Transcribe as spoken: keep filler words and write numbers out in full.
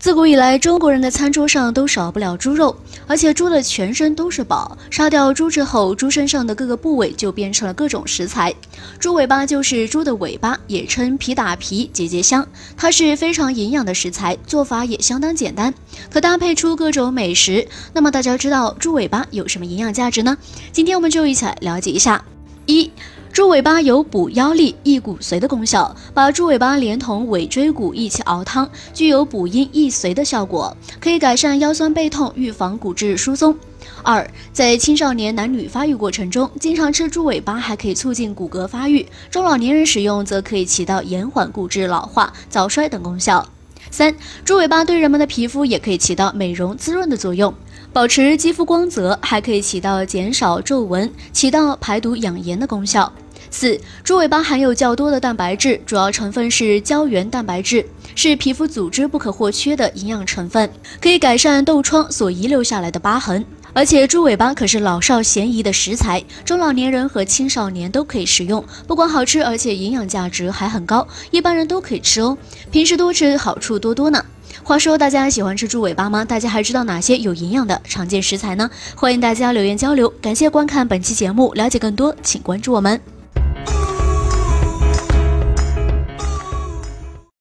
自古以来，中国人的餐桌上都少不了猪肉，而且猪的全身都是宝。杀掉猪之后，猪身上的各个部位就变成了各种食材。猪尾巴就是猪的尾巴，也称皮打皮、节节香，它是非常营养的食材，做法也相当简单，可搭配出各种美食。那么大家知道猪尾巴有什么营养价值呢？今天我们就一起来了解一下。一猪尾巴有补腰力、益骨髓的功效，把猪尾巴连同尾椎骨一起熬汤，具有补阴益髓的效果，可以改善腰酸背痛，预防骨质疏松。二，在青少年男女发育过程中，经常吃猪尾巴还可以促进骨骼发育，中老年人使用则可以起到延缓骨质老化、早衰等功效。三，猪尾巴对人们的皮肤也可以起到美容滋润的作用，保持肌肤光泽，还可以起到减少皱纹，起到排毒养颜的功效。四，猪尾巴含有较多的蛋白质，主要成分是胶原蛋白质，是皮肤组织不可或缺的营养成分，可以改善痘疮所遗留下来的疤痕。而且猪尾巴可是老少咸宜的食材，中老年人和青少年都可以食用，不光好吃，而且营养价值还很高，一般人都可以吃哦。平时多吃，好处多多呢。话说，大家喜欢吃猪尾巴吗？大家还知道哪些有营养的常见食材呢？欢迎大家留言交流。感谢观看本期节目，了解更多请关注我们。